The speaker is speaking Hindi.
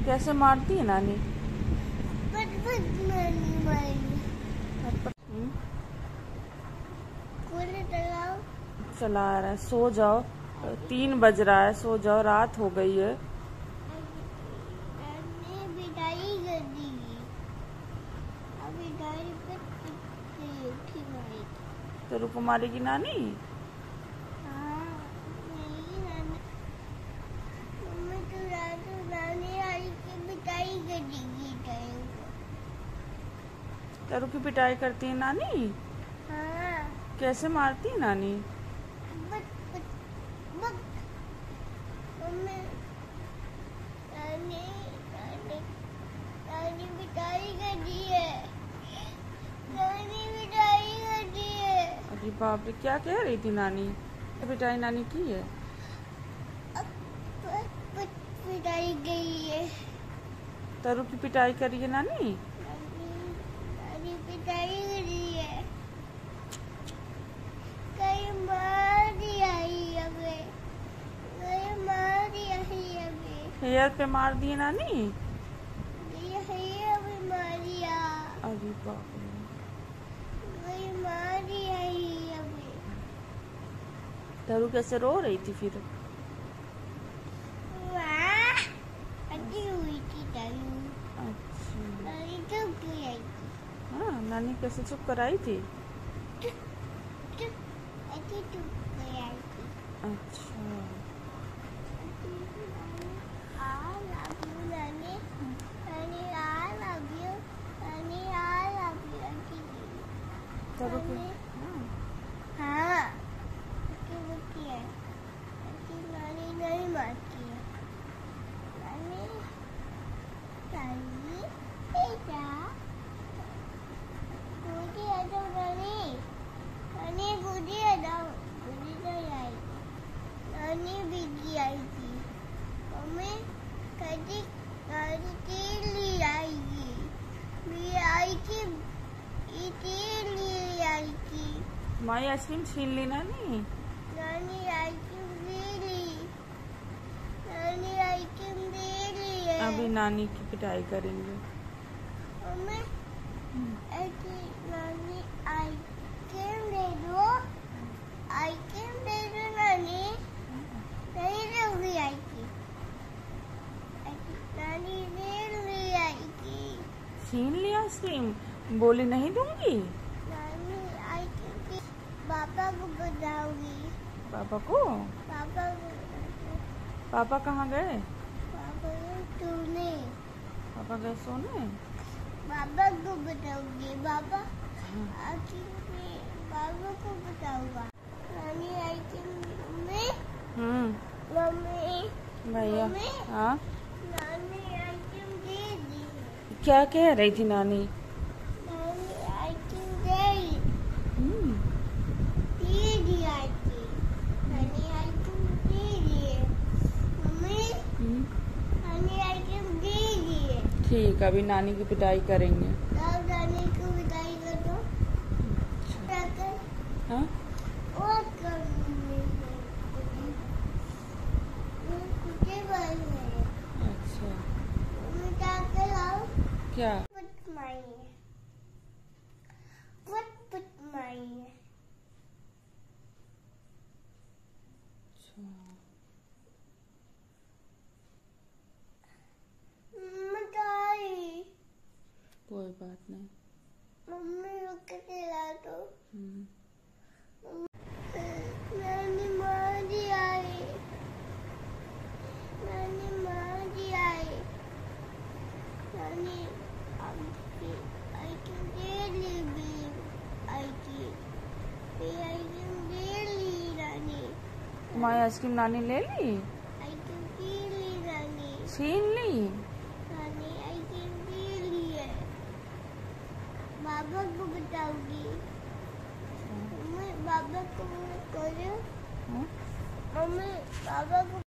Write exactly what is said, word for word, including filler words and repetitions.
कैसे मारती है नानी? पट पट नानी मारी। हम्म, कूलर चलाओ। चला रहा है। सो जाओ, तीन बज रहा है, सो जाओ, रात हो गई है। नानी पिटाई कर दी। अभी डायरी पे उठी मारी। तेरे को मारेगी नानी? हाँ, नहीं नानी। मम्मी तो रात को नानी आई की पिटाई कर देगी टाइम को। तेरू की पिटाई करती है नानी? हाँ। कैसे मारती है नानी? बट बट बट मम्मी नानी नानी नानी पिटाई कर दी है। नानी पिटाई कर दी है। अरे बाप रे, क्या कह रही थी नानी? पिटाई नानी की है? अब बट बट पिटाई गई है। तेरू की पिटाई करी है नानी? नानी नानी पिटाई कर दी है। कहीं मार दिया ही अबे। कहीं मार दिया ही अबे। हेयर पे मार दिए नानी? ये है अबे मार दिया। अरे बाप रे। कहीं मार दिया ही अबे। तेरू कैसे रो रही थी फिर? वाह! अच्छी हुई थी तारू। अच्छा। नानी चुप की आई थी। हाँ, नानी कैसे चुप कराई थी? चुप अच्छी चुप की आई थी। अच्छा। I love you, नानी। नानी I love you। नानी I love you aunty ji. तेरू की नानी हाँ। हाँ अच्छी बुद्धि है। अच्छी नानी नहीं मारती है। नानी नानी बेटा कूदी आ जाओ नानी। नानी कूदी आ जाओ। कूदी तो आई। नानी भीगी आई थी। मम्मी कभी नानी तेल ले आएगी। भी आई थी। ये तेल ले आई थी। तुम्हारी आइसक्रीम छीन ली नानी? नानी आइसक्रीम दे ली। नानी आइसक्रीम दे ली है। अभी नानी की पिटाई करेंगे। मम्मी ऐसी नानी आइसक्रीम दे दो। आइसक्रीम दे दो नानी। नहीं दोगी आइसक्रीम। ऐसी नानी दे ली आइसक्रीम। छीन ली आइसक्रीम? बोली नहीं दूंगी? नानी आइसक्रीम पापा को बताऊंगी। पापा को? पापा को पापा कहाँ गए? पापा को तूने पापा गए सोने? पापा को बताऊंगी। पापा आखिर पापा को बताऊंगा। नानी आइसक्रीम में हम्म मम्मी भैया मम्मी हाँ, नानी आइसक्रीम दे दी है। क्या कह रही थी नानी? नानी आइसक्रीम दे दी। हम्म दे दी आइसक्रीम। नानी आइसक्रीम दे दी है। मम्मी हम्म, नानी आइसक्रीम दे दी है। ठीक, अभी नानी की पिटाई करेंगे। तब नानी को विदाई कर दो। क्या कर हाँ, और करूँगी। कुत्ते बन गए। अच्छा। मिटा के लाओ। क्या? Put my put put my. अच्छा। मिठाई कोई बात नहीं। मम्मी रुक के ला दो। हम्म, नानी मारी आई। नानी मारी आई। नानी आपकी आइसक्रीम दे ली भी आई थी। भी आइसक्रीम दे ली नानी। तुम्हारी आइसक्रीम नानी ले ली? आइसक्रीम पी ली नानी। छीन ली? नानी आइसक्रीम पी ली है। बाबा को बताऊंगी। मम्मी बाबा को करो। हाँ? मम्मी बाबा को